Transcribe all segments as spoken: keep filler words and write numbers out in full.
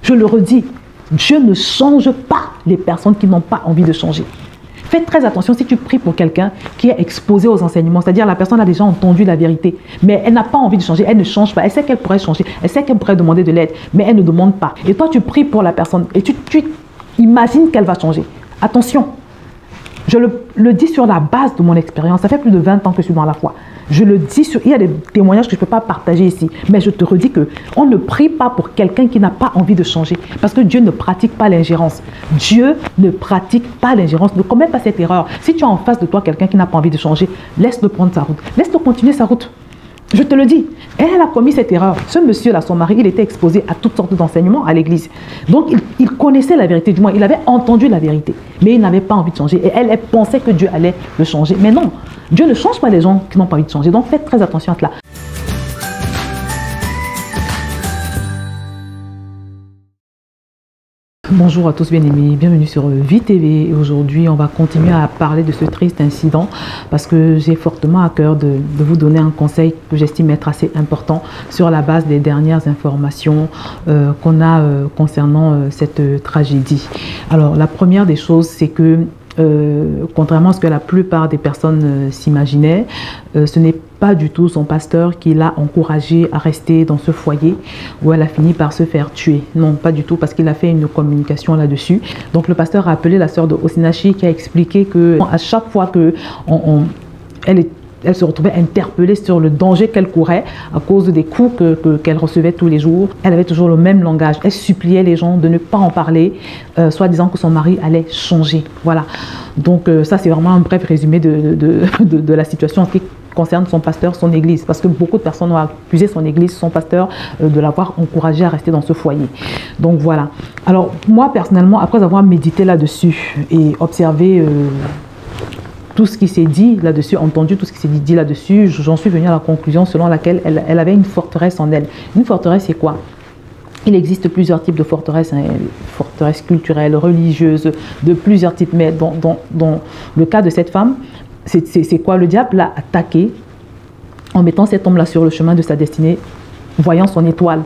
Je le redis, Dieu ne change pas les personnes qui n'ont pas envie de changer. Faites très attention si tu pries pour quelqu'un qui est exposé aux enseignements, c'est-à-dire la personne a déjà entendu la vérité, mais elle n'a pas envie de changer, elle ne change pas, elle sait qu'elle pourrait changer, elle sait qu'elle pourrait demander de l'aide, mais elle ne demande pas. Et toi, tu pries pour la personne et tu, tu imagines qu'elle va changer. Attention, je le, le dis sur la base de mon expérience, ça fait plus de vingt ans que je suis dans la foi. Je le dis, sur, il y a des témoignages que je ne peux pas partager ici, mais je te redis qu'on ne prie pas pour quelqu'un qui n'a pas envie de changer, parce que Dieu ne pratique pas l'ingérence. Dieu ne pratique pas l'ingérence, ne commets pas cette erreur. Si tu as en face de toi quelqu'un qui n'a pas envie de changer, laisse-le prendre sa route, laisse-le continuer sa route. Je te le dis, elle a commis cette erreur. Ce monsieur-là, son mari, il était exposé à toutes sortes d'enseignements à l'église. Donc, il, il connaissait la vérité, du moins, il avait entendu la vérité. Mais il n'avait pas envie de changer. Et elle, elle pensait que Dieu allait le changer. Mais non, Dieu ne change pas les gens qui n'ont pas envie de changer. Donc, faites très attention à cela. Bonjour à tous bien-aimés, bienvenue sur Vie T V. Et aujourd'hui, on va continuer à parler de ce triste incident parce que j'ai fortement à cœur de, de vous donner un conseil que j'estime être assez important sur la base des dernières informations euh, qu'on a euh, concernant euh, cette euh, tragédie. Alors, la première des choses, c'est que Euh, contrairement à ce que la plupart des personnes euh, s'imaginaient, euh, ce n'est pas du tout son pasteur qui l'a encouragée à rester dans ce foyer où elle a fini par se faire tuer. Non, pas du tout, parce qu'il a fait une communication là-dessus. Donc le pasteur a appelé la sœur de Osinachi qui a expliqué que à chaque fois que on, on, elle est Elle se retrouvait interpellée sur le danger qu'elle courait à cause des coups qu'elle que, qu'elle recevait tous les jours. Elle avait toujours le même langage. Elle suppliait les gens de ne pas en parler, euh, soit disant que son mari allait changer. Voilà. Donc euh, ça, c'est vraiment un bref résumé de, de, de, de la situation en ce qui concerne son pasteur, son église. Parce que beaucoup de personnes ont accusé son église, son pasteur, euh, de l'avoir encouragé à rester dans ce foyer. Donc voilà. Alors moi, personnellement, après avoir médité là-dessus et observé... Euh, tout ce qui s'est dit là-dessus, entendu tout ce qui s'est dit, dit là-dessus, j'en suis venue à la conclusion selon laquelle elle, elle avait une forteresse en elle. Une forteresse, c'est quoi? Il existe plusieurs types de forteresses, hein, forteresses culturelles, religieuses, de plusieurs types. Mais dans, dans, dans le cas de cette femme, c'est quoi? Le diable l'a attaqué en mettant cet homme-là sur le chemin de sa destinée, voyant son étoile.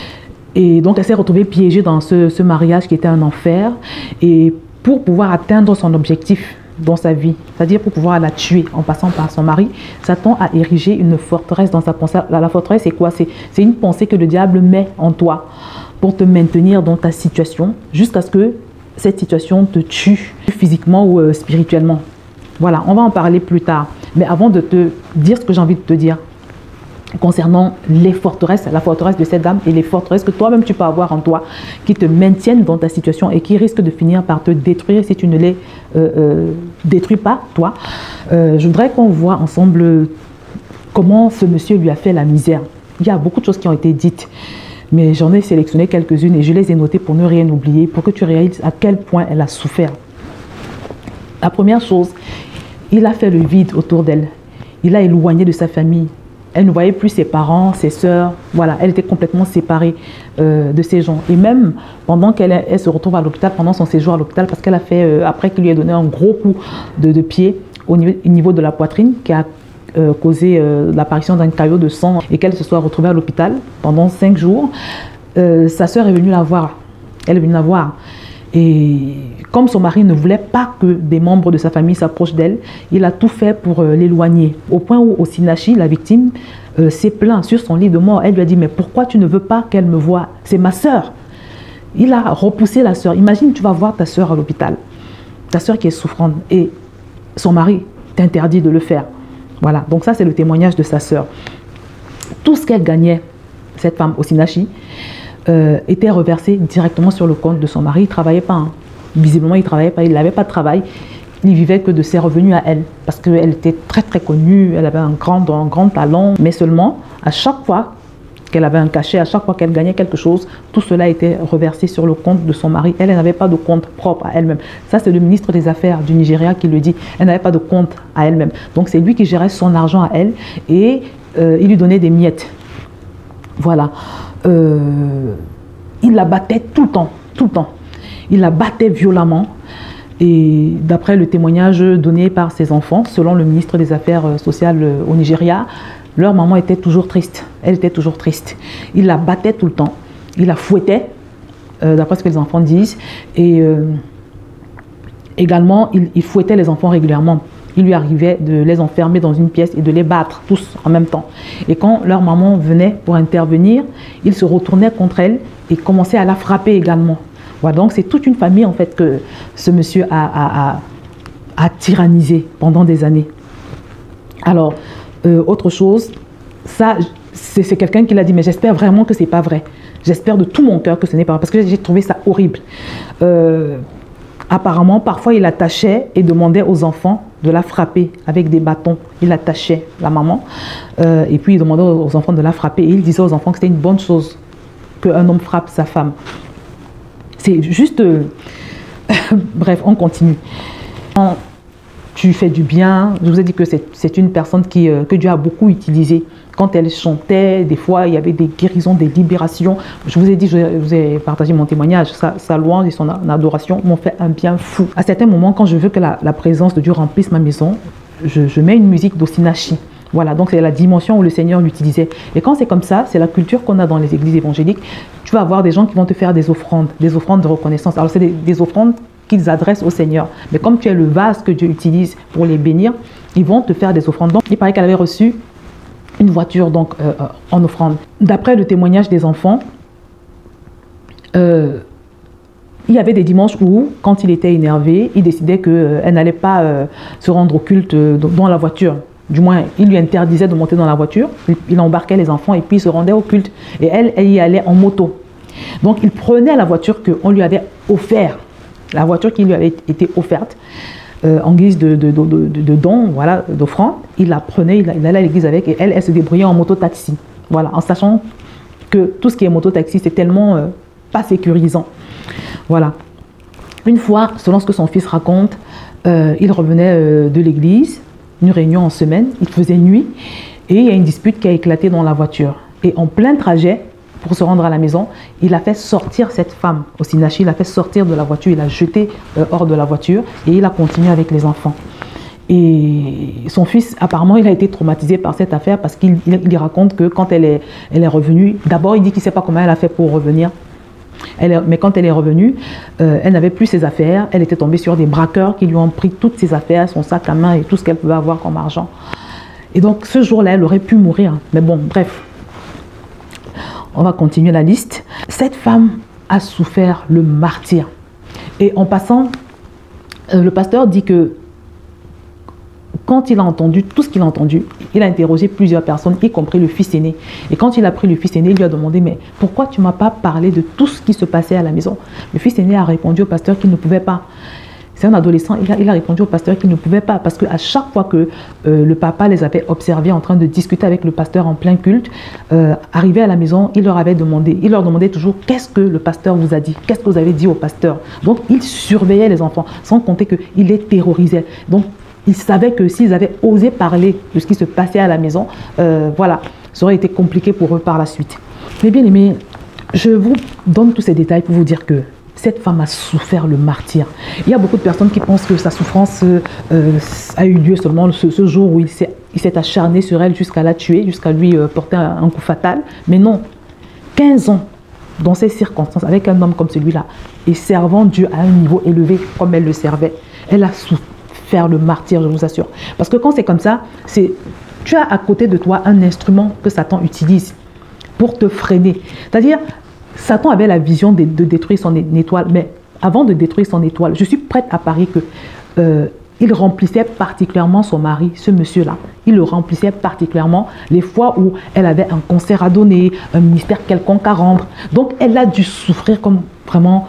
Et donc, elle s'est retrouvée piégée dans ce, ce mariage qui était un enfer. Et pour pouvoir atteindre son objectif dans sa vie, c'est-à-dire pour pouvoir la tuer en passant par son mari, Satan a érigé une forteresse dans sa pensée. La, la forteresse, c'est quoi? C'est une pensée que le diable met en toi pour te maintenir dans ta situation jusqu'à ce que cette situation te tue physiquement ou euh, spirituellement. Voilà, on va en parler plus tard. Mais avant de te dire ce que j'ai envie de te dire concernant les forteresses, la forteresse de cette dame et les forteresses que toi-même tu peux avoir en toi qui te maintiennent dans ta situation et qui risquent de finir par te détruire si tu ne les euh, euh, détruis pas, toi. Euh, je voudrais qu'on voit ensemble comment ce monsieur lui a fait la misère. Il y a beaucoup de choses qui ont été dites, mais j'en ai sélectionné quelques-unes et je les ai notées pour ne rien oublier, pour que tu réalises à quel point elle a souffert. La première chose, il a fait le vide autour d'elle. Il a éloigné de sa famille. Elle ne voyait plus ses parents, ses sœurs. Voilà, elle était complètement séparée euh, de ces gens. Et même pendant qu'elle elle se retrouve à l'hôpital, pendant son séjour à l'hôpital, parce qu'elle a fait, euh, après qu'il lui ait donné un gros coup de, de pied au niveau, au niveau de la poitrine, qui a euh, causé euh, l'apparition d'un caillot de sang et qu'elle se soit retrouvée à l'hôpital pendant cinq jours, euh, sa sœur est venue la voir. Elle est venue la voir. Et comme son mari ne voulait pas que des membres de sa famille s'approchent d'elle, il a tout fait pour euh, l'éloigner. Au point où Osinachi, la victime, euh, s'est plaint sur son lit de mort. Elle lui a dit, mais pourquoi tu ne veux pas qu'elle me voie? C'est ma sœur. Il a repoussé la sœur. Imagine, tu vas voir ta sœur à l'hôpital. Ta sœur qui est souffrante. Et son mari t'interdit de le faire. Voilà, donc ça c'est le témoignage de sa sœur. Tout ce qu'elle gagnait, cette femme Osinachi, Euh, était reversé directement sur le compte de son mari. Il ne travaillait pas. Hein. Visiblement, il ne travaillait pas. Il n'avait pas de travail. Il vivait que de ses revenus à elle. Parce qu'elle était très, très connue. Elle avait un grand, un grand talent. Mais seulement, à chaque fois qu'elle avait un cachet, à chaque fois qu'elle gagnait quelque chose, tout cela était reversé sur le compte de son mari. Elle, elle n'avait pas de compte propre à elle-même. Ça, c'est le ministre des Affaires du Nigeria qui le dit. Elle n'avait pas de compte à elle-même. Donc, c'est lui qui gérait son argent à elle. Et euh, il lui donnait des miettes. Voilà. Euh, il la battait tout le temps, tout le temps. Il la battait violemment. Et d'après le témoignage donné par ses enfants, selon le ministre des Affaires sociales au Nigeria, leur maman était toujours triste. Elle était toujours triste. Il la battait tout le temps. Il la fouettait. euh, d'après ce que les enfants disent. Et euh, également, il, il fouettait les enfants régulièrement. Il lui arrivait de les enfermer dans une pièce et de les battre tous en même temps. Et quand leur maman venait pour intervenir, il se retournait contre elle et commençait à la frapper également. Voilà, donc c'est toute une famille en fait que ce monsieur a, a, a, a tyrannisé pendant des années. Alors, euh, autre chose, ça, c'est quelqu'un qui l'a dit, mais j'espère vraiment que c'est pas vrai. J'espère de tout mon cœur que ce n'est pas vrai, parce que j'ai trouvé ça horrible. Euh, apparemment, parfois, il attachait et demandait aux enfants de la frapper avec des bâtons. Il attachait la maman, euh, et puis il demandait aux enfants de la frapper, et il disait aux enfants que c'était une bonne chose qu'un homme frappe sa femme. C'est juste... Euh, bref, on continue. Tu fais du bien. Je vous ai dit que c'est une personne qui, euh, que Dieu a beaucoup utilisée. Quand elle chantait, des fois, il y avait des guérisons, des libérations. Je vous ai dit, je vous ai partagé mon témoignage. Sa, sa louange et son adoration m'ont fait un bien fou. À certains moments, quand je veux que la, la présence de Dieu remplisse ma maison, je, je mets une musique d'Osinachi. Voilà, donc c'est la dimension où le Seigneur l'utilisait. Et quand c'est comme ça, c'est la culture qu'on a dans les églises évangéliques. Tu vas avoir des gens qui vont te faire des offrandes, des offrandes de reconnaissance. Alors c'est des, des offrandes qu'ils adressent au Seigneur. Mais comme tu es le vase que Dieu utilise pour les bénir, ils vont te faire des offrandes. Donc il paraît qu'elle avait reçu une voiture donc, euh, en offrande. D'après le témoignage des enfants, euh, il y avait des dimanches où, quand il était énervé, il décidait qu'elle euh, n'allait pas euh, se rendre au culte euh, dans la voiture. Du moins, il lui interdisait de monter dans la voiture, il, il embarquait les enfants et puis il se rendait au culte. Et elle, elle y allait en moto. Donc il prenait la voiture qu'on lui avait offerte, la voiture qui lui avait été offerte, Euh, en guise de, de, de, de, de don, voilà, d'offrande. Il la prenait, il, il allait à l'église avec et elle, elle se débrouillait en moto-taxi. Voilà, en sachant que tout ce qui est moto-taxi, c'est tellement euh, pas sécurisant. Voilà. Une fois, selon ce que son fils raconte, euh, il revenait euh, de l'église, une réunion en semaine, il faisait nuit et il y a une dispute qui a éclaté dans la voiture. Et en plein trajet, pour se rendre à la maison, il a fait sortir cette femme, Osinachi, il a fait sortir de la voiture, il l'a jetée euh, hors de la voiture et il a continué avec les enfants. Et son fils, apparemment, il a été traumatisé par cette affaire parce qu'il il, il raconte que quand elle est, elle est revenue, d'abord il dit qu'il ne sait pas comment elle a fait pour revenir. Elle est, mais quand elle est revenue, euh, elle n'avait plus ses affaires, elle était tombée sur des braqueurs qui lui ont pris toutes ses affaires, son sac à main et tout ce qu'elle pouvait avoir comme argent. Et donc ce jour-là, elle aurait pu mourir. Mais bon, bref. On va continuer la liste. Cette femme a souffert le martyre. Et en passant, euh, le pasteur dit que quand il a entendu tout ce qu'il a entendu, il a interrogé plusieurs personnes, y compris le fils aîné. Et quand il a pris le fils aîné, il lui a demandé, mais pourquoi tu ne m'as pas parlé de tout ce qui se passait à la maison? Le fils aîné a répondu au pasteur qu'il ne pouvait pas. C'est un adolescent, il a, il a répondu au pasteur qu'il ne pouvait pas parce qu'à chaque fois que euh, le papa les avait observés en train de discuter avec le pasteur en plein culte, euh, arrivé à la maison, il leur avait demandé, il leur demandait toujours qu'est-ce que le pasteur vous a dit, qu'est-ce que vous avez dit au pasteur. Donc il surveillait les enfants, sans compter qu'il les terrorisait. Donc il savait que s'ils avaient osé parler de ce qui se passait à la maison, euh, voilà, ça aurait été compliqué pour eux par la suite. Mais bien aimés, je vous donne tous ces détails pour vous dire que cette femme a souffert le martyre. Il y a beaucoup de personnes qui pensent que sa souffrance euh, a eu lieu seulement ce, ce jour où il s'est acharné sur elle jusqu'à la tuer, jusqu'à lui euh, porter un, un coup fatal. Mais non, quinze ans dans ces circonstances, avec un homme comme celui-là, et servant Dieu à un niveau élevé comme elle le servait, elle a souffert le martyre, je vous assure. Parce que quand c'est comme ça, c'est tu as à côté de toi un instrument que Satan utilise pour te freiner. C'est-à-dire, Satan avait la vision de, de détruire son étoile, mais avant de détruire son étoile, je suis prête à parier que euh, il remplissait particulièrement son mari, ce monsieur-là. Il le remplissait particulièrement les fois où elle avait un concert à donner, un ministère quelconque à rendre. Donc, elle a dû souffrir comme vraiment,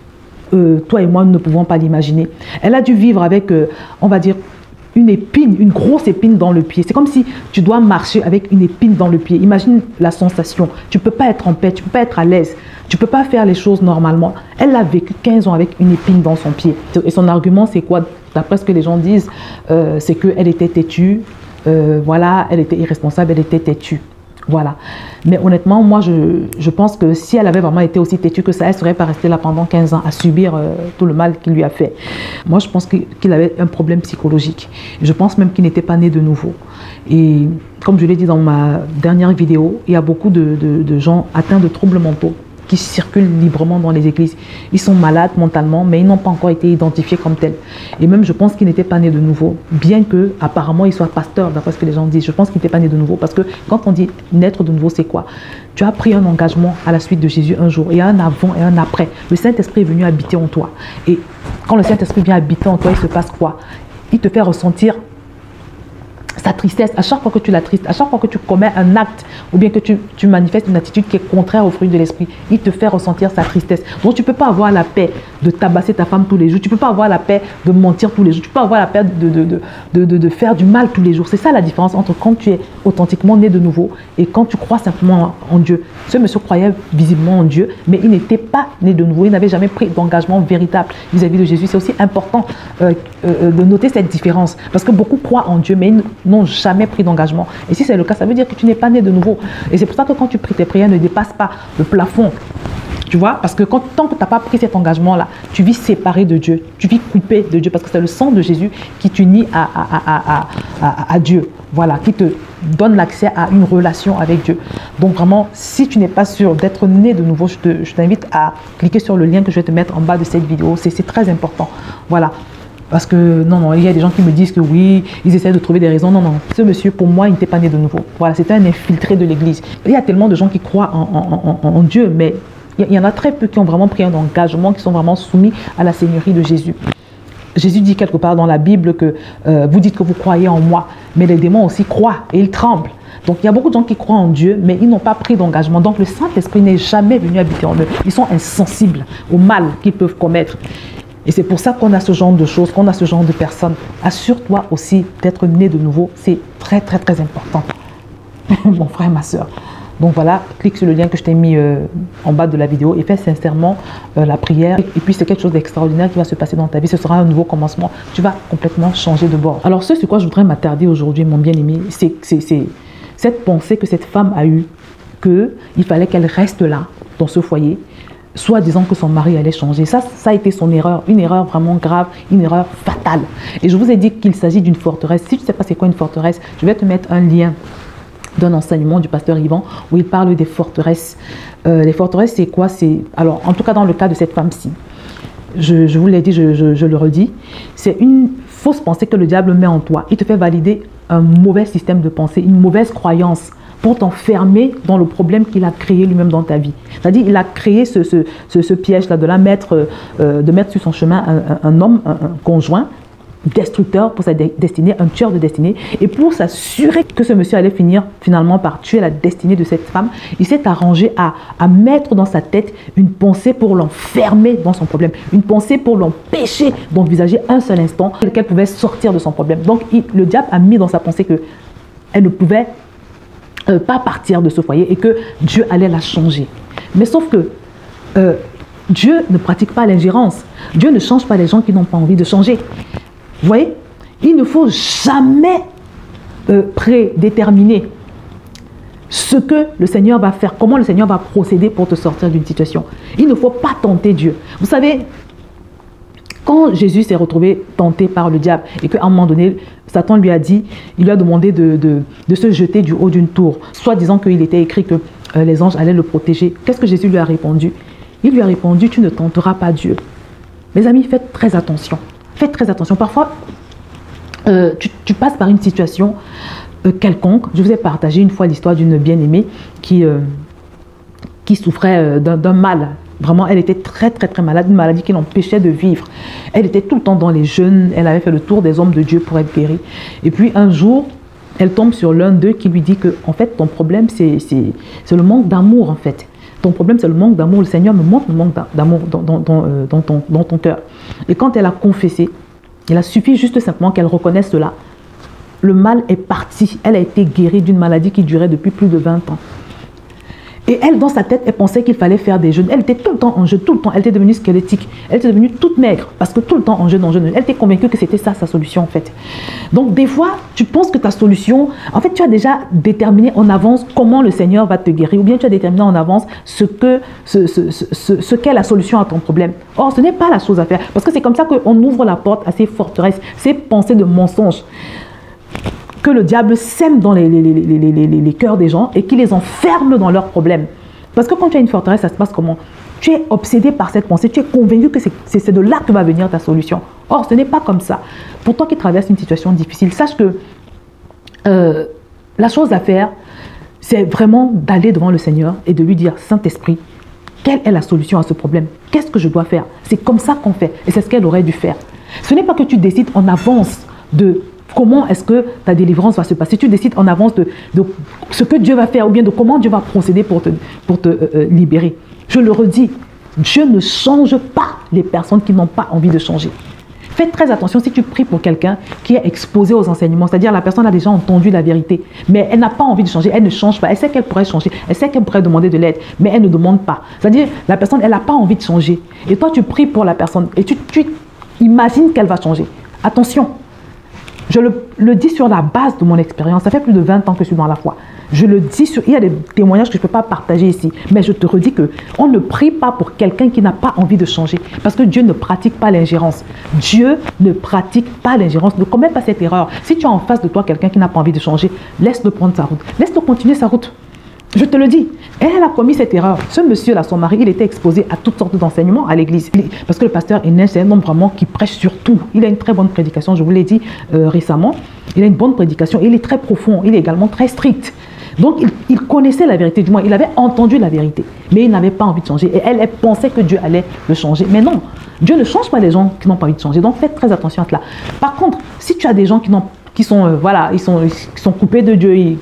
euh, toi et moi, nous ne pouvons pas l'imaginer. Elle a dû vivre avec, euh, on va dire, une épine, une grosse épine dans le pied. C'est comme si tu dois marcher avec une épine dans le pied. Imagine la sensation. Tu ne peux pas être en paix, tu ne peux pas être à l'aise. Tu ne peux pas faire les choses normalement. Elle a vécu quinze ans avec une épine dans son pied. Et son argument, c'est quoi? D'après ce que les gens disent, euh, c'est qu'elle était têtue. Euh, voilà, elle était irresponsable, elle était têtue. Voilà. Mais honnêtement, moi, je, je pense que si elle avait vraiment été aussi têtue que ça, elle ne serait pas restée là pendant quinze ans à subir euh, tout le mal qu'il lui a fait. Moi, je pense qu'il avait un problème psychologique. Je pense même qu'il n'était pas né de nouveau. Et comme je l'ai dit dans ma dernière vidéo, il y a beaucoup de, de, de gens atteints de troubles mentaux qui circulent librement dans les églises. Ils sont malades mentalement, mais ils n'ont pas encore été identifiés comme tels. Et même, je pense qu'ils n'étaient pas nés de nouveau, bien que apparemment ils soient pasteurs, d'après ce que les gens disent. Je pense qu'ils n'étaient pas nés de nouveau, parce que quand on dit naître de nouveau, c'est quoi? Tu as pris un engagement à la suite de Jésus un jour. Il y a un avant et un après. Le Saint-Esprit est venu habiter en toi. Et quand le Saint-Esprit vient habiter en toi, il se passe quoi? Il te fait ressentir sa tristesse. À chaque fois que tu l'attristes, à chaque fois que tu commets un acte ou bien que tu, tu manifestes une attitude qui est contraire au fruit de l'esprit, il te fait ressentir sa tristesse. Donc tu ne peux pas avoir la paix de tabasser ta femme tous les jours, tu ne peux pas avoir la paix de mentir tous les jours, tu ne peux pas avoir la paix de, de, de, de, de, de faire du mal tous les jours. C'est ça la différence entre quand tu es authentiquement né de nouveau et quand tu crois simplement en Dieu. Ce monsieur croyait visiblement en Dieu, mais il n'était pas né de nouveau, il n'avait jamais pris d'engagement véritable vis-à-vis de Jésus. C'est aussi important euh, euh, de noter cette différence, parce que beaucoup croient en Dieu, mais ils n'ont jamais pris d'engagement. Et si c'est le cas, ça veut dire que tu n'es pas né de nouveau. Et c'est pour ça que quand tu pries, tes prières ne dépassent pas le plafond. Tu vois, parce que quand, tant que tu n'as pas pris cet engagement-là, tu vis séparé de Dieu, tu vis coupé de Dieu, parce que c'est le sang de Jésus qui t'unit à, à, à, à, à, à Dieu, voilà, qui te donne l'accès à une relation avec Dieu. Donc vraiment, si tu n'es pas sûr d'être né de nouveau, je t'invite à cliquer sur le lien que je vais te mettre en bas de cette vidéo, c'est très important, voilà. Parce que non, non, il y a des gens qui me disent que oui, ils essaient de trouver des raisons. Non, non, ce monsieur, pour moi, il n'était pas né de nouveau. Voilà, c'était un infiltré de l'église. Il y a tellement de gens qui croient en, en, en, en Dieu, mais il y en a très peu qui ont vraiment pris un engagement, qui sont vraiment soumis à la seigneurie de Jésus. Jésus dit quelque part dans la Bible que euh, vous dites que vous croyez en moi, mais les démons aussi croient et ils tremblent. Donc il y a beaucoup de gens qui croient en Dieu, mais ils n'ont pas pris d'engagement. Donc le Saint-Esprit n'est jamais venu habiter en eux. Ils sont insensibles au mal qu'ils peuvent commettre. Et c'est pour ça qu'on a ce genre de choses, qu'on a ce genre de personnes. Assure-toi aussi d'être né de nouveau. C'est très, très, très important. Mon frère, ma soeur. Donc voilà, clique sur le lien que je t'ai mis euh, en bas de la vidéo et fais sincèrement euh, la prière. Et puis c'est quelque chose d'extraordinaire qui va se passer dans ta vie. Ce sera un nouveau commencement. Tu vas complètement changer de bord. Alors ce sur quoi je voudrais m'attarder aujourd'hui, mon bien-aimé, c'est cette pensée que cette femme a eue, qu'il fallait qu'elle reste là, dans ce foyer, soit disant que son mari allait changer. Ça, ça a été son erreur, une erreur vraiment grave, une erreur fatale. Et je vous ai dit qu'il s'agit d'une forteresse. Si tu ne sais pas c'est quoi une forteresse, je vais te mettre un lien d'un enseignement du pasteur Yvan où il parle des forteresses. Euh, les forteresses, c'est quoi? C'est, alors, en tout cas dans le cas de cette femme-ci, je, je vous l'ai dit, je, je, je le redis, c'est une fausse pensée que le diable met en toi. Il te fait valider un mauvais système de pensée, une mauvaise croyance, pour t'enfermer dans le problème qu'il a créé lui-même dans ta vie. C'est-à-dire, il a créé ce, ce, ce, ce piège-là de la mettre, euh, de mettre sur son chemin un, un, un homme, un, un conjoint, destructeur pour sa destinée, un tueur de destinée. Et pour s'assurer que ce monsieur allait finir finalement par tuer la destinée de cette femme, il s'est arrangé à, à mettre dans sa tête une pensée pour l'enfermer dans son problème, une pensée pour l'empêcher d'envisager un seul instant qu'elle pouvait sortir de son problème. Donc, il, le diable a mis dans sa pensée qu'elle ne pouvait Euh, pas partir de ce foyer et que Dieu allait la changer. Mais sauf que euh, Dieu ne pratique pas l'ingérence. Dieu ne change pas les gens qui n'ont pas envie de changer. Vous voyez? Il ne faut jamais euh, prédéterminer ce que le Seigneur va faire, comment le Seigneur va procéder pour te sortir d'une situation. Il ne faut pas tenter Dieu. Vous savez, quand Jésus s'est retrouvé tenté par le diable et qu'à un moment donné, Satan lui a dit, il lui a demandé de, de, de se jeter du haut d'une tour, soit disant qu'il était écrit que euh, les anges allaient le protéger. Qu'est-ce que Jésus lui a répondu? Il lui a répondu, tu ne tenteras pas Dieu. Mes amis, faites très attention. Faites très attention. Parfois, euh, tu, tu passes par une situation euh, quelconque. Je vous ai partagé une fois l'histoire d'une bien-aimée qui, euh, qui souffrait euh, d'un mal. Vraiment, elle était très, très, très malade, une maladie qui l'empêchait de vivre. Elle était tout le temps dans les jeûnes, elle avait fait le tour des hommes de Dieu pour être guérie. Et puis, un jour, elle tombe sur l'un d'eux qui lui dit que, en fait, ton problème, c'est le manque d'amour, en fait. Ton problème, c'est le manque d'amour. Le Seigneur me montre le manque d'amour dans, dans, dans, euh, dans ton, dans ton cœur. Et quand elle a confessé, il a suffi juste simplement qu'elle reconnaisse cela. Le mal est parti. Elle a été guérie d'une maladie qui durait depuis plus de vingt ans. Et elle, dans sa tête, elle pensait qu'il fallait faire des jeûnes. Elle était tout le temps en jeûne, tout le temps. Elle était devenue squelettique. Elle était devenue toute maigre parce que tout le temps en jeûne, en jeûne. Elle était convaincue que c'était ça sa solution en fait. Donc des fois, tu penses que ta solution, en fait, tu as déjà déterminé en avance comment le Seigneur va te guérir, ou bien tu as déterminé en avance ce que, ce, ce, ce, ce, ce qu'est la solution à ton problème. Or, ce n'est pas la chose à faire parce que c'est comme ça qu'on ouvre la porte à ces forteresses, ces pensées de mensonges que le diable sème dans les, les, les, les, les, les cœurs des gens et qui les enferme dans leurs problèmes. Parce que quand tu as une forteresse, ça se passe comment? Tu es obsédé par cette pensée, tu es convaincu que c'est de là que va venir ta solution. Or, ce n'est pas comme ça. Pour toi qui traverses une situation difficile, sache que euh, la chose à faire, c'est vraiment d'aller devant le Seigneur et de lui dire, Saint-Esprit, quelle est la solution à ce problème? Qu'est-ce que je dois faire? C'est comme ça qu'on fait. Et c'est ce qu'elle aurait dû faire. Ce n'est pas que tu décides en avance de comment est-ce que ta délivrance va se passer. Tu décides en avance de, de ce que Dieu va faire ou bien de comment Dieu va procéder pour te, pour te euh, libérer. Je le redis, Dieu ne change pas les personnes qui n'ont pas envie de changer. Fais très attention si tu pries pour quelqu'un qui est exposé aux enseignements, c'est-à-dire la personne a déjà entendu la vérité, mais elle n'a pas envie de changer, elle ne change pas, elle sait qu'elle pourrait changer, elle sait qu'elle pourrait demander de l'aide, mais elle ne demande pas. C'est-à-dire la personne, elle n'a pas envie de changer. Et toi, tu pries pour la personne et tu, tu imagines qu'elle va changer. Attention, je le, le dis sur la base de mon expérience, ça fait plus de vingt ans que je suis dans la foi. Je le dis, sur, il y a des témoignages que je ne peux pas partager ici, mais je te redis qu'on ne prie pas pour quelqu'un qui n'a pas envie de changer, parce que Dieu ne pratique pas l'ingérence. Dieu ne pratique pas l'ingérence, ne commets pas cette erreur. Si tu as en face de toi quelqu'un qui n'a pas envie de changer, laisse-le prendre sa route, laisse-le continuer sa route. Je te le dis, elle a commis cette erreur. Ce monsieur-là, son mari, il était exposé à toutes sortes d'enseignements à l'église. Parce que le pasteur Enes, c'est un homme vraiment qui prêche sur tout. Il a une très bonne prédication, je vous l'ai dit euh, récemment. Il a une bonne prédication, il est très profond, il est également très strict. Donc, il, il connaissait la vérité, du moins, il avait entendu la vérité. Mais il n'avait pas envie de changer. Et elle, elle pensait que Dieu allait le changer. Mais non, Dieu ne change pas les gens qui n'ont pas envie de changer. Donc, faites très attention à cela. Par contre, si tu as des gens qui, qui sont, euh, voilà, ils sont, ils sont coupés de Dieu, ils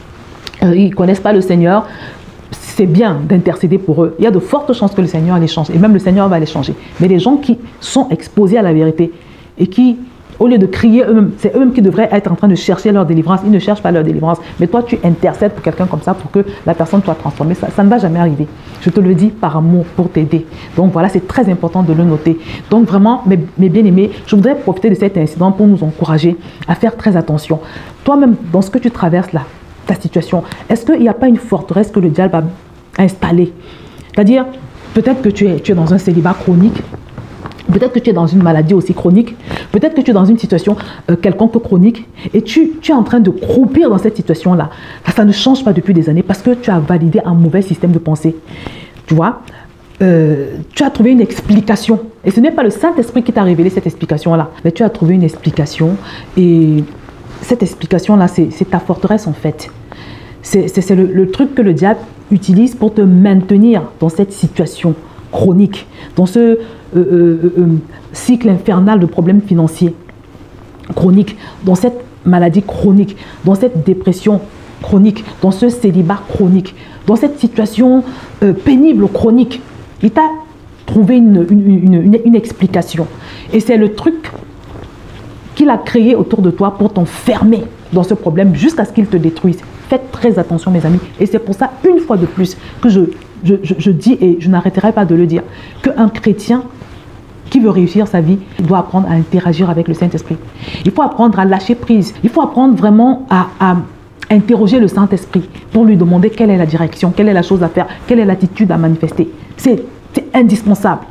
ne euh, connaissent pas le Seigneur, c'est bien d'intercéder pour eux. Il y a de fortes chances que le Seigneur les change. Et même le Seigneur va les changer. Mais les gens qui sont exposés à la vérité et qui, au lieu de crier eux-mêmes, c'est eux-mêmes qui devraient être en train de chercher leur délivrance. Ils ne cherchent pas leur délivrance. Mais toi, tu intercèdes pour quelqu'un comme ça pour que la personne soit transformée. Ça, ça ne va jamais arriver. Je te le dis par amour pour t'aider. Donc voilà, c'est très important de le noter. Donc vraiment, mes, mes bien-aimés, je voudrais profiter de cet incident pour nous encourager à faire très attention. Toi-même, dans ce que tu traverses là, ta situation, est-ce qu'il n'y a pas une forteresse que le diable a installée? C'est-à-dire, peut-être que tu es, tu es dans un célibat chronique. Peut-être que tu es dans une maladie aussi chronique. Peut-être que tu es dans une situation euh, quelconque chronique. Et tu, tu es en train de croupir dans cette situation-là. Ça ne change pas depuis des années parce que tu as validé un mauvais système de pensée. Tu vois, euh, tu as trouvé une explication. Et ce n'est pas le Saint-Esprit qui t'a révélé cette explication-là. Mais tu as trouvé une explication. Et cette explication-là, c'est ta forteresse en fait. C'est le, le truc que le diable utilise pour te maintenir dans cette situation chronique, dans ce euh, euh, euh, cycle infernal de problèmes financiers chroniques, dans cette maladie chronique, dans cette dépression chronique, dans ce célibat chronique, dans cette situation euh, pénible chronique. Il t'a trouvé une, une, une, une, une explication. Et c'est le truc qu'il a créé autour de toi pour t'enfermer dans ce problème jusqu'à ce qu'il te détruise. Faites très attention, mes amis. Et c'est pour ça, une fois de plus, que je, je, je, je dis, et je n'arrêterai pas de le dire, qu'un chrétien qui veut réussir sa vie doit apprendre à interagir avec le Saint-Esprit. Il faut apprendre à lâcher prise. Il faut apprendre vraiment à, à interroger le Saint-Esprit pour lui demander quelle est la direction, quelle est la chose à faire, quelle est l'attitude à manifester. C'est indispensable.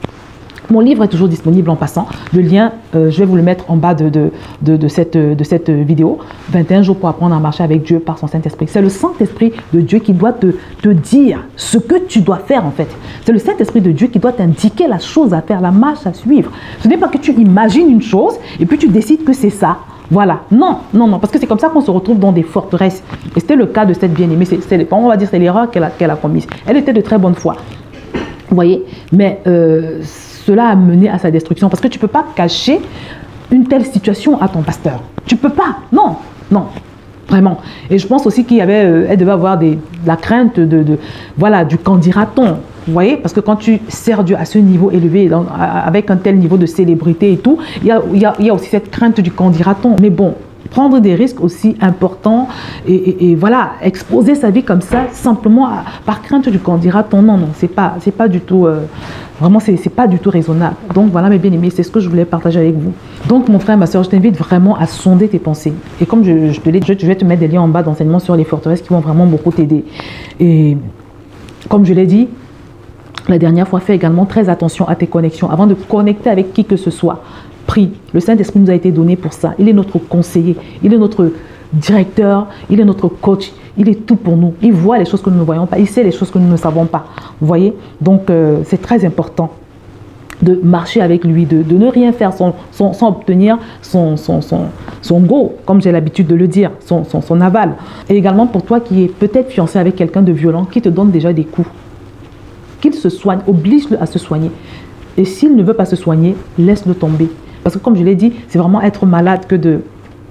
Mon livre est toujours disponible en passant. Le lien, euh, je vais vous le mettre en bas de, de, de, de, cette, de cette vidéo. vingt et un jours pour apprendre à marcher avec Dieu par son Saint-Esprit. C'est le Saint-Esprit de Dieu qui doit te, te dire ce que tu dois faire en fait. C'est le Saint-Esprit de Dieu qui doit t'indiquer la chose à faire, la marche à suivre. Ce n'est pas que tu imagines une chose et puis tu décides que c'est ça. Voilà. Non, non, non. Parce que c'est comme ça qu'on se retrouve dans des forteresses. Et c'était le cas de cette bien-aimée. On va dire que c'est l'erreur qu'elle a, qu'elle a commise. Elle était de très bonne foi. Vous voyez? Mais euh, cela a mené à sa destruction. Parce que tu ne peux pas cacher une telle situation à ton pasteur. Tu ne peux pas. Non, non. Vraiment. Et je pense aussi qu'il y avait, euh, elle devait avoir des, la crainte de, de, voilà, du qu'en dira-t-on. Vous voyez? Parce que quand tu sers Dieu à ce niveau élevé, dans, avec un tel niveau de célébrité et tout, il y a, il y a, il y a aussi cette crainte du qu'en dira-t-on. Mais bon, prendre des risques aussi importants et, et, et voilà, exposer sa vie comme ça, simplement à, par crainte du qu'en dira-t-on. Non, non, c'est pas, c'est pas du tout, euh, vraiment, c'est pas du tout raisonnable. Donc voilà, mes bien-aimés, c'est ce que je voulais partager avec vous. Donc mon frère, ma soeur, je t'invite vraiment à sonder tes pensées. Et comme je, je te l'ai dit, je vais te mettre des liens en bas d'enseignements sur les forteresses qui vont vraiment beaucoup t'aider. Et comme je l'ai dit la dernière fois, fais également très attention à tes connexions. Avant de connecter avec qui que ce soit, prie. Le Saint-Esprit nous a été donné pour ça. Il est notre conseiller. Il est notre directeur, il est notre coach, il est tout pour nous. Il voit les choses que nous ne voyons pas, il sait les choses que nous ne savons pas. Vous voyez? Donc, euh, c'est très important de marcher avec lui, de, de ne rien faire sans, sans, sans obtenir son, son, son, son go, comme j'ai l'habitude de le dire, son, son, son aval. Et également pour toi qui es peut-être fiancé avec quelqu'un de violent, qui te donne déjà des coups, qu'il se soigne, oblige-le à se soigner. Et s'il ne veut pas se soigner, laisse-le tomber. Parce que comme je l'ai dit, c'est vraiment être malade que de,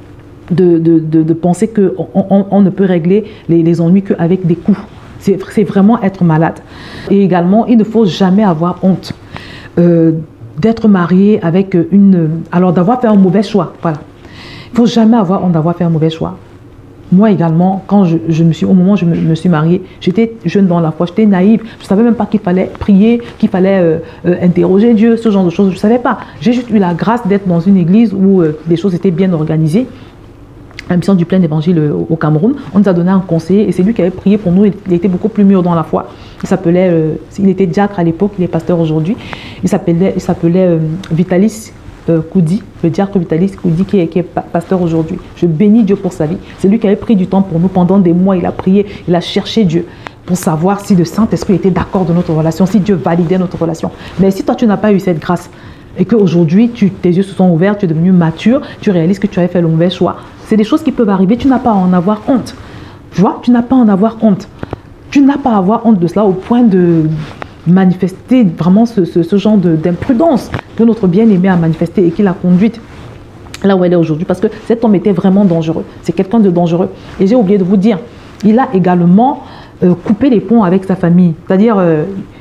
de, de, de, de penser qu'on on, on ne peut régler les, les ennuis qu'avec des coups. C'est vraiment être malade. Et également, il ne faut jamais avoir honte euh, d'être marié avec une... Alors d'avoir fait un mauvais choix. Voilà. Il ne faut jamais avoir honte d'avoir fait un mauvais choix. Moi également, quand je, je me suis, au moment où je me, me suis mariée, j'étais jeune dans la foi, j'étais naïve. Je ne savais même pas qu'il fallait prier, qu'il fallait euh, euh, interroger Dieu, ce genre de choses. Je ne savais pas. J'ai juste eu la grâce d'être dans une église où euh, les choses étaient bien organisées. La mission du plein évangile au Cameroun, on nous a donné un conseiller et c'est lui qui avait prié pour nous. Il était beaucoup plus mûr dans la foi. Il s'appelait, euh, il était diacre à l'époque, il est pasteur aujourd'hui. Il s'appelait, il s'appelait euh, Vitalis euh, Koudi, le diacre Vitalis Koudi qui est, qui est pasteur aujourd'hui. Je bénis Dieu pour sa vie. C'est lui qui avait pris du temps pour nous pendant des mois. Il a prié, il a cherché Dieu pour savoir si le Saint-Esprit était d'accord de notre relation, si Dieu validait notre relation. Mais si toi tu n'as pas eu cette grâce et qu'aujourd'hui tes yeux se sont ouverts, tu es devenu mature, tu réalises que tu avais fait le mauvais choix. C'est des choses qui peuvent arriver, tu n'as pas à en avoir honte. Tu vois, tu n'as pas à en avoir honte. Tu n'as pas à avoir honte de cela au point de manifester vraiment ce, ce, ce genre d'imprudence que notre bien-aimé a manifesté et qui l'a conduite là où elle est aujourd'hui. Parce que cet homme était vraiment dangereux. C'est quelqu'un de dangereux. Et j'ai oublié de vous dire, il a également euh, coupé les ponts avec sa famille. C'est-à-dire... Euh,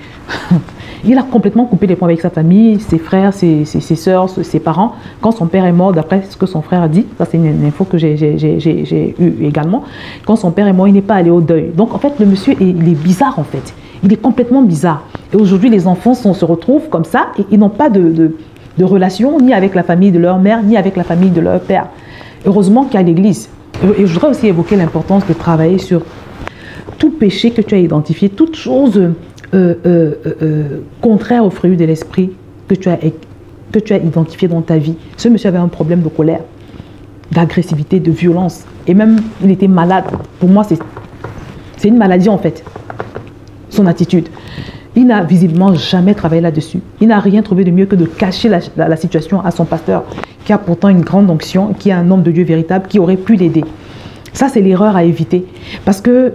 il a complètement coupé les ponts avec sa famille, ses frères, ses, ses, ses soeurs, ses parents. Quand son père est mort, d'après ce que son frère a dit, ça c'est une, une info que j'ai eue également, quand son père est mort, il n'est pas allé au deuil. Donc en fait, le monsieur, est, il est bizarre en fait. Il est complètement bizarre. Et aujourd'hui, les enfants sont, se retrouvent comme ça et ils n'ont pas de, de, de relation ni avec la famille de leur mère, ni avec la famille de leur père. Heureusement qu'il y a l'église. Et je voudrais aussi évoquer l'importance de travailler sur tout péché que tu as identifié, toute chose... Euh, euh, euh, contraire au fruit de l'esprit que tu as, que tu as identifié dans ta vie. Ce monsieur avait un problème de colère, d'agressivité, de violence. Et même, il était malade. Pour moi, c'est une maladie en fait, son attitude. Il n'a visiblement jamais travaillé là-dessus. Il n'a rien trouvé de mieux que de cacher la, la, la situation à son pasteur, qui a pourtant une grande onction, qui est un homme de Dieu véritable, qui aurait pu l'aider. Ça, c'est l'erreur à éviter. Parce que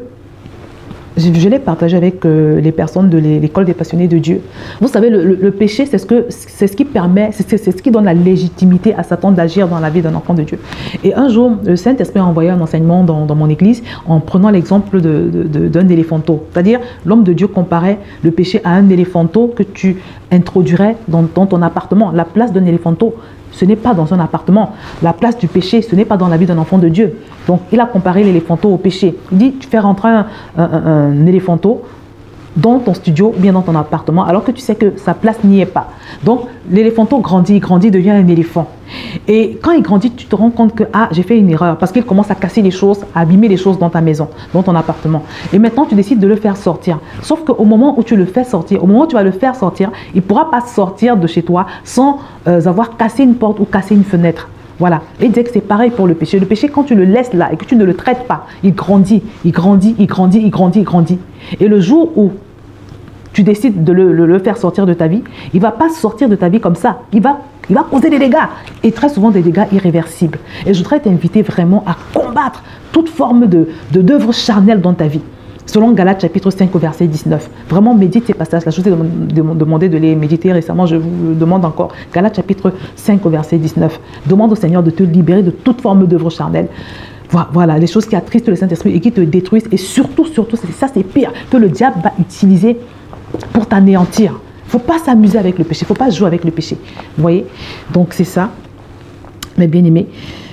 Je, je l'ai partagé avec euh, les personnes de l'école des passionnés de Dieu. Vous savez, le, le, le péché, c'est ce, que, c'est ce qui permet, c'est ce qui donne la légitimité à Satan d'agir dans la vie d'un enfant de Dieu. Et un jour, le Saint-Esprit a envoyé un enseignement dans, dans mon église en prenant l'exemple d'un de, de, de, éléphanteau. C'est-à-dire, l'homme de Dieu comparait le péché à un éléphanteau que tu introduirais dans, dans ton appartement. La place d'un éléphanteau, ce n'est pas dans un appartement. La place du péché, ce n'est pas dans la vie d'un enfant de Dieu. Donc, il a comparé l'éléphanteau au péché. Il dit, tu fais rentrer un, un, un, un éléphanteau dans ton studio ou bien dans ton appartement, alors que tu sais que sa place n'y est pas. Donc, l'éléphanteau grandit, il grandit, il devient un éléphant. Et quand il grandit, tu te rends compte que, ah, j'ai fait une erreur, parce qu'il commence à casser les choses, à abîmer les choses dans ta maison, dans ton appartement. Et maintenant, tu décides de le faire sortir. Sauf qu'au moment où tu le fais sortir, au moment où tu vas le faire sortir, il ne pourra pas sortir de chez toi sans euh, avoir cassé une porte ou cassé une fenêtre. Voilà. Et il dit que c'est pareil pour le péché. Le péché, quand tu le laisses là et que tu ne le traites pas, il grandit, il grandit, il grandit, il grandit, il grandit. Et le jour où tu décides de le, le, le faire sortir de ta vie, il ne va pas sortir de ta vie comme ça. Il va, il va causer des dégâts. Et très souvent des dégâts irréversibles. Et je voudrais t'inviter vraiment à combattre toute forme de, de, d'œuvre charnelle dans ta vie. Selon Galates chapitre cinq au verset dix-neuf. Vraiment médite ces passages-là. Je vous ai demandé de les méditer récemment, je vous le demande encore. Galates chapitre cinq au verset dix-neuf. Demande au Seigneur de te libérer de toute forme d'œuvre charnelle. Voilà, les choses qui attristent le Saint-Esprit et qui te détruisent. Et surtout, surtout, ça c'est pire, que le diable va utiliser pour t'anéantir. Il ne faut pas s'amuser avec le péché, il ne faut pas jouer avec le péché. Vous voyez? Donc c'est ça, mes bien-aimés.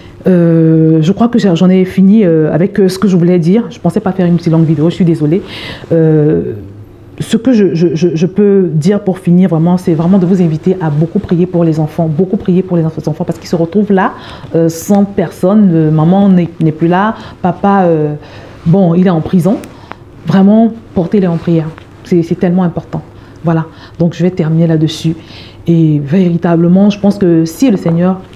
Euh, je crois que j'en ai fini euh, avec euh, ce que je voulais dire. Je ne pensais pas faire une si longue vidéo, je suis désolée. Euh, ce que je, je, je peux dire pour finir, vraiment, c'est vraiment de vous inviter à beaucoup prier pour les enfants, beaucoup prier pour les enfants, parce qu'ils se retrouvent là, euh, sans personne. Euh, maman n'est plus là, papa, euh, bon, il est en prison. Vraiment, portez-les en prière. C'est tellement important. Voilà, donc je vais terminer là-dessus. Et véritablement, je pense que si le Seigneur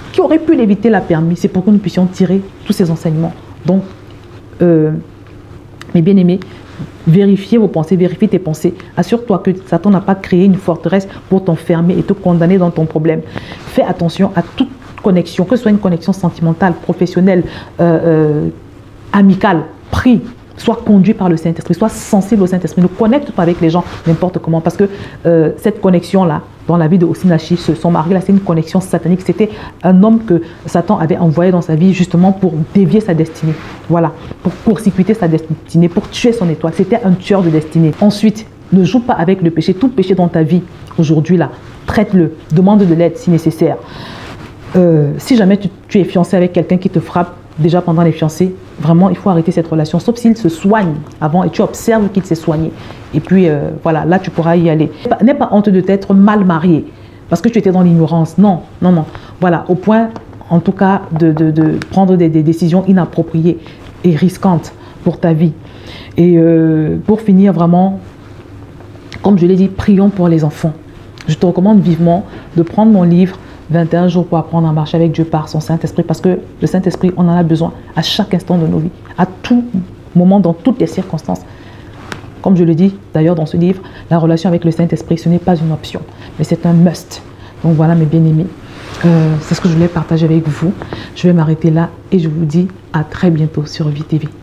qui aurait pu l'éviter l'a permis. C'est pour que nous puissions tirer tous ces enseignements. Donc, euh, mes bien-aimés, vérifiez vos pensées, vérifie tes pensées. Assure-toi que Satan n'a pas créé une forteresse pour t'enfermer et te condamner dans ton problème. Fais attention à toute connexion, que ce soit une connexion sentimentale, professionnelle, euh, euh, amicale. Prie, sois conduit par le Saint-Esprit, sois sensible au Saint-Esprit. Ne connecte pas avec les gens n'importe comment, parce que euh, cette connexion-là, dans la vie de Osinachi, son mari-là, c'est une connexion satanique. C'était un homme que Satan avait envoyé dans sa vie justement pour dévier sa destinée. Voilà, pour court-circuiter sa destinée, pour tuer son étoile. C'était un tueur de destinée. Ensuite, ne joue pas avec le péché. Tout péché dans ta vie, aujourd'hui, là, traite-le. Demande de l'aide si nécessaire. Euh, si jamais tu, tu es fiancé avec quelqu'un qui te frappe déjà pendant les fiancés, vraiment, il faut arrêter cette relation, sauf s'il se soigne avant et tu observes qu'il s'est soigné. Et puis, euh, voilà, là, tu pourras y aller. N'aie pas honte de t'être mal marié parce que tu étais dans l'ignorance. Non, non, non. Voilà, au point, en tout cas, de, de, de prendre des, des décisions inappropriées et risquantes pour ta vie. Et euh, pour finir, vraiment, comme je l'ai dit, prions pour les enfants. Je te recommande vivement de prendre mon livre vingt et un jours pour apprendre à marcher avec Dieu par son Saint-Esprit, parce que le Saint-Esprit, on en a besoin à chaque instant de nos vies, à tout moment, dans toutes les circonstances. Comme je le dis d'ailleurs dans ce livre, la relation avec le Saint-Esprit, ce n'est pas une option, mais c'est un must. Donc voilà mes bien-aimés, euh, c'est ce que je voulais partager avec vous. Je vais m'arrêter là et je vous dis à très bientôt sur V T V.